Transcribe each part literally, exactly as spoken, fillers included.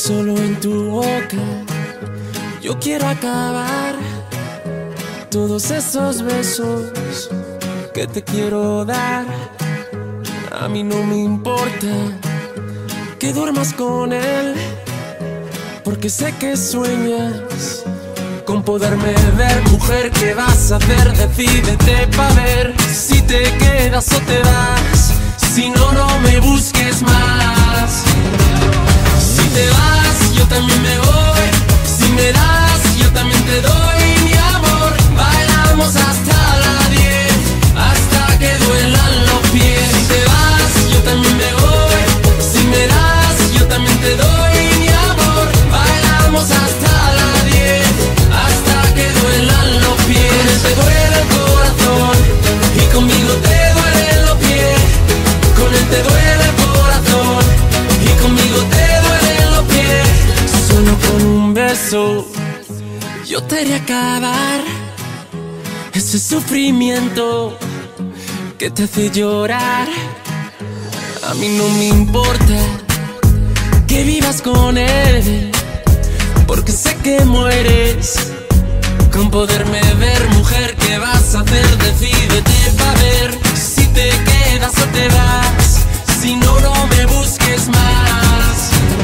Solo en tu boca yo quiero acabar todos esos besos que te quiero dar. A mí no me importa que duermas con él, porque sé que sueñas con poderme ver. Mujer, ¿qué vas a hacer? Decídete pa' ver si te quedas o te vas. Si no, no me busques más. Si te vas, yo también me voy. Si me das, yo también te doy mi amor. Bailamos hasta las diez, hasta que duelan los pies. Si te vas, yo también me voy. Si me das, yo también te doy mi amor. Bailamos hasta las diez, hasta que duelan los pies. Con él te duele el corazón y conmigo te duelen los pies. Con él te duele el corazón y conmigo te duelen los pies. Solo con un beso yo te haré acabar ese sufrimiento que te hace llorar. A mí no me importa que vivas con él, porque sé que mueres con poderme ver. Mujer, ¿qué vas a hacer? Decídete pa' ver si te quedas o te vas. Si no, no me busques más.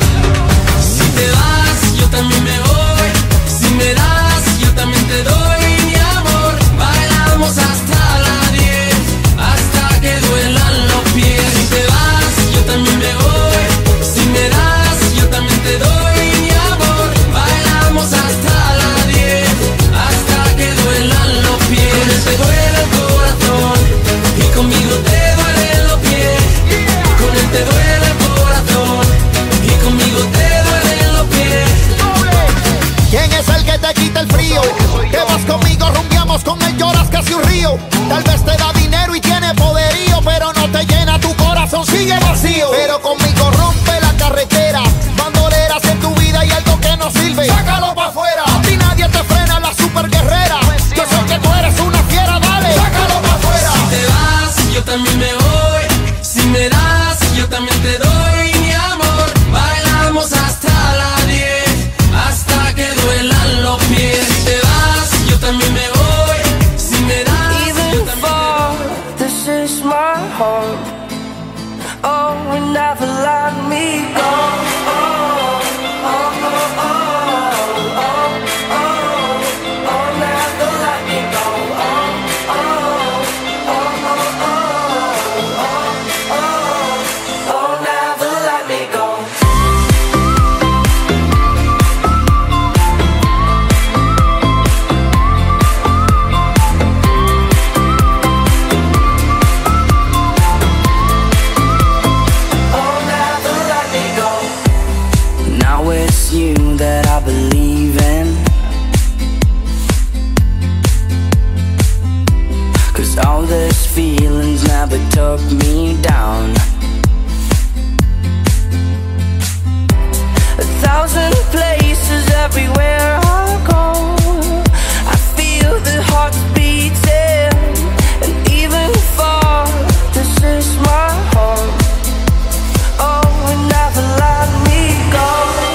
Si te vas, yo también me voy. Si me das, yo también te doy mi amor. Bailamos hasta las diez, hasta que duelan los pies. Si te vas, yo también me voy. Si me das, yo también te doy mi amor. Bailamos hasta las diez, hasta que duelan los pies. Con él te duele el corazón y conmigo te duelen los pies. Con él te duele el corazón y conmigo te duelen los pies. ¿Quién es el que te quita el frío? Que vas conmigo, rumbiamos, con él lloras casi un río. Tal vez te da dinero y tiene poderío, pero no te llena, tu corazón sigue vacío. Pero conmigo rompe la carretera, bandoleras en tu vida y algo que no sirve, sácalo pa' afuera. A ti nadie te frena, la super guerrera. Yo sé que tú eres una fiera, dale, sácalo pa' afuera. Si te vas, yo también me voy. Si me das, yo también te doy mi amor. Bailamos hasta las diez, hasta que duelan los pies. Si te vas, yo también me voy. Si me das, yo también te doy. This is my home. Oh, and never let me go. Oh, oh, oh, oh, oh, oh, oh, oh, never let me go. Oh, oh, oh, oh, oh, oh, oh, oh, never let me go. Now it's you that I believe in, 'cause all these feelings never took me down. A thousand places everywhere I go, I feel the hearts beating, and even far, this is my home. Oh, and never let me go.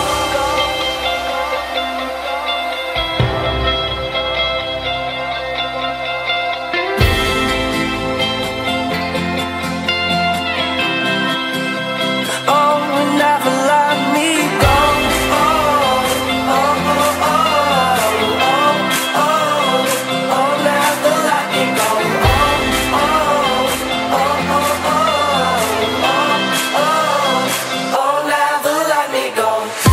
Oh, and never let me go. Oh, oh, oh, oh, oh, oh, oh, never let me go. Oh, oh, oh, oh, oh, oh, oh, oh, never let me go.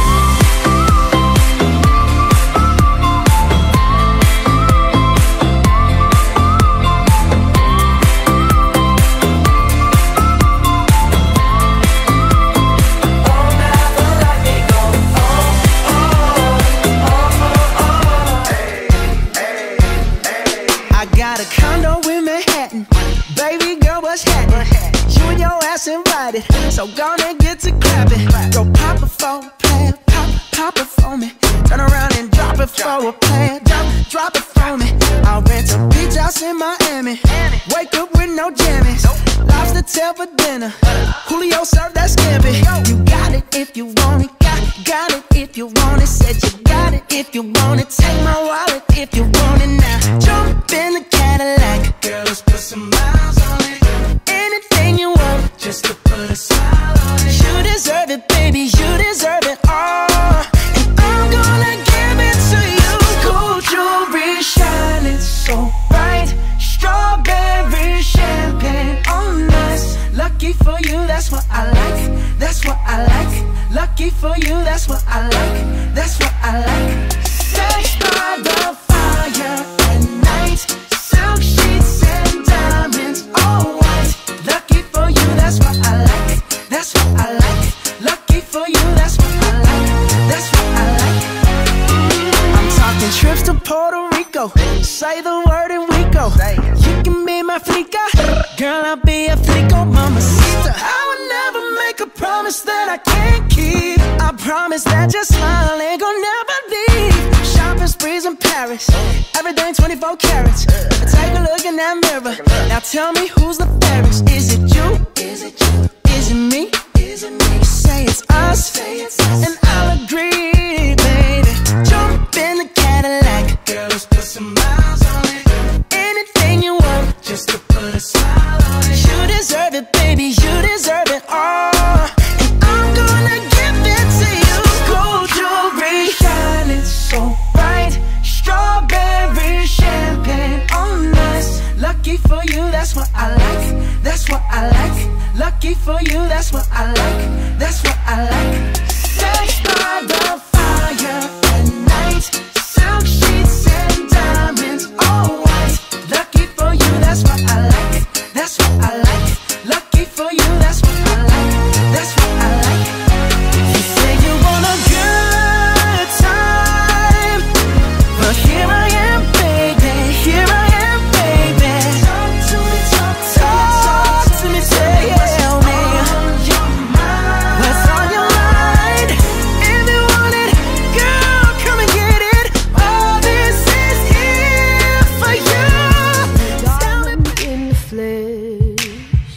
I got a condo in Manhattan. Baby girl, what's happening? You and your ass invited, so gonna get to clapping. Go pop it for a plan, pop, pop it for me. Turn around and drop it for a plan, drop, drop it for me. I'll rent a beach house in Miami. Wake up with no jammies. Lobster tail for dinner. Julio served that scampi. You got it if you want it, got got it if you want it. Said you got it if you want it. Take my wallet if you want it now. Jump in the Cadillac, girl, let's put some miles on it. Anything you want, just to put a smile on it. You deserve it, baby, you deserve it all. And I'm gonna give it to you. Gold jewelry shining so bright, strawberry champagne on us. Lucky for you, that's what I like, that's what I like. Lucky for you, that's what I like, that's what I like. Sex by the fire at night, silk sheets and diamonds, all white. Lucky for you, that's what I like, that's what I like. Lucky for you, that's what I like, that's what I like. I'm talking trips to Puerto Rico, say the word and we go. You can be my flica, girl, I'll be a flico, mamacita. I would never make a promise that I can't keep. I promise that your smile ain't gon' never leave. Shopping sprees in Paris, everything twenty-four carats. Take a look in that mirror, now tell me who's the fairest. Is it you? Is it you? Is it me? Is it me? Say it's us, say it's us. And I'll agree, baby. Jump in the Cadillac, girl, let's put some miles on it. Anything you want, just to put a smile on it. You deserve it, baby, you deserve it all. And I'm gonna give it to you. Gold jewelry shining so bright, strawberry champagne on us. Lucky for you, that's what I like, that's what I like. Lucky for you, that's what I like, that's what I like. Sex by the fire at night, silk sheets and diamonds, all white. Lucky for you, that's what I like, that's what I like. Lucky for you, that's what I like, that's what I like. You say you want a good time, but here I am, baby, here I am, baby. Talk to me, talk to me, talk to me, tell me what's on your mind. If you want it, girl, come and get it. All this is here for you. Diamond in the flesh,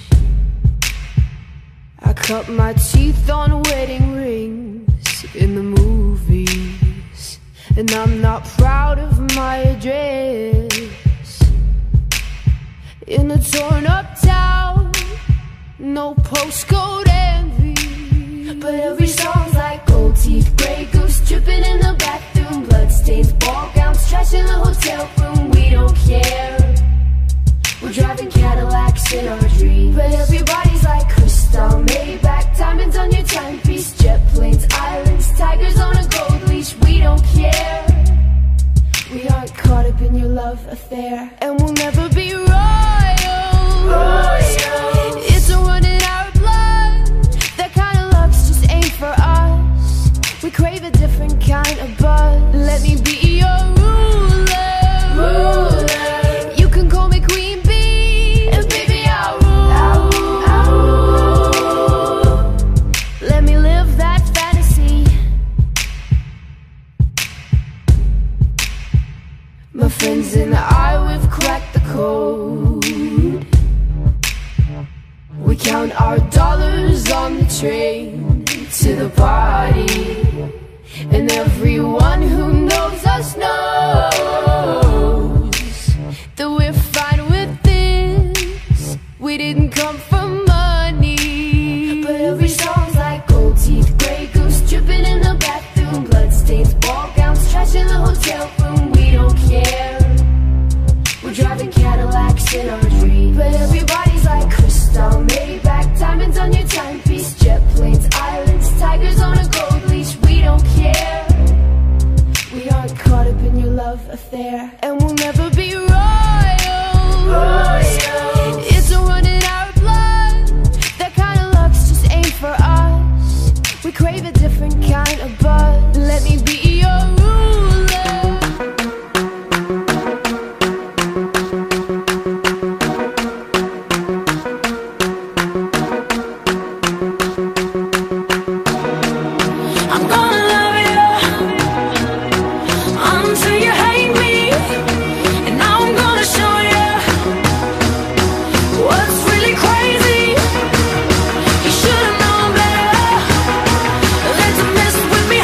I cut my teeth on wedding rings in the movies, and I'm not proud of my address. In a torn up town, no postcode envy, but every song's like gold teeth, grey goose dripping in the bathroom, bloodstains, ball gowns, trash in the hotel room. We don't care, we're driving Cadillacs in our dreams, but everybody's like crystal, Maybach, diamonds on your timepiece, jet planes, islands, tigers on a gold leash. We don't care, we aren't caught up in your love affair, and we'll never be royal. Royal. It's a run in our blood, that kind of luck's just ain't for us. We crave a different kind of buzz. Let me be your ruler, ruler. You can call me Queen Bee, and baby I'll rule, I'll rule. Let me live that fantasy. My friends and I, we've cracked the code. We count our dollars on the train to the party, and everyone who knows us knows that we're fine with this. We didn't come for money, but every song's like gold teeth, grey goose dripping in the bathroom, bloodstains, ball gowns, trash in the hotel room. We don't care, we're driving Cadillacs in our dreams, but everybody's like crystal, Maybach, diamonds on your timepiece, jet planes, islands, tigers on a gold leash. We don't care, we aren't caught up in your love affair, and we'll never be royal. Royal. It's a run in our blood, that kind of luck's just ain't for us. We crave a different kind of buzz. Let me be your ruler. With me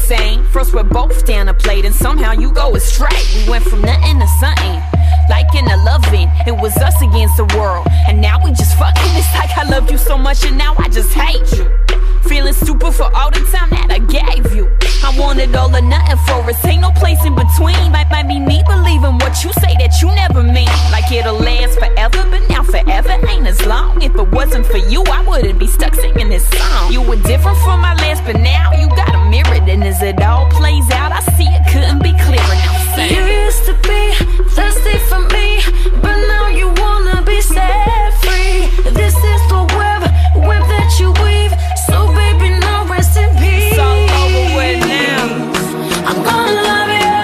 same. First we're both down a plate and somehow you go astray. We went from nothing to something, like in a loving. It was us against the world, and now we just fucking. It's like I loved you so much and now I just hate you. Feeling stupid for all the time that I gave you. I wanted all or nothing for us, ain't no place in between. Might, might be me believing what you say that you never mean. Like it'll last forever, but now forever ain't as long. If it wasn't for you, I wouldn't be stuck singing this song. You were different from my last, but now you got a mirror. And as it all plays out, I see it couldn't be clearer now. Say. You used to be thirsty for me, but now you wanna be set free. This is the web, web that you weave. So baby, now rest in peace. It's all over with now. I'm gonna love you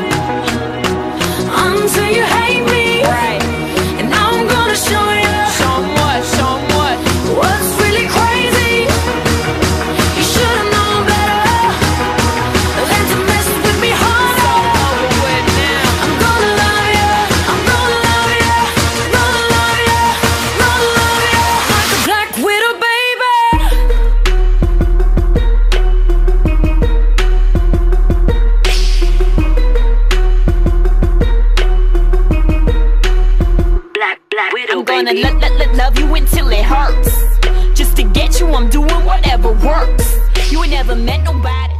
until you hate me. Right. And now I'm gonna show you. Show 'em what, show 'em what. What's really crazy? You should've known better than to mess with me harder. It's all over with now. I'm gonna love you, I'm gonna love you, gonna love you, gonna love you like a black widow, baby. Black, black widow, I'm gonna lo- lo- lo- love you until it hurts. Just to get you, I'm doing whatever works. You ain't never met nobody.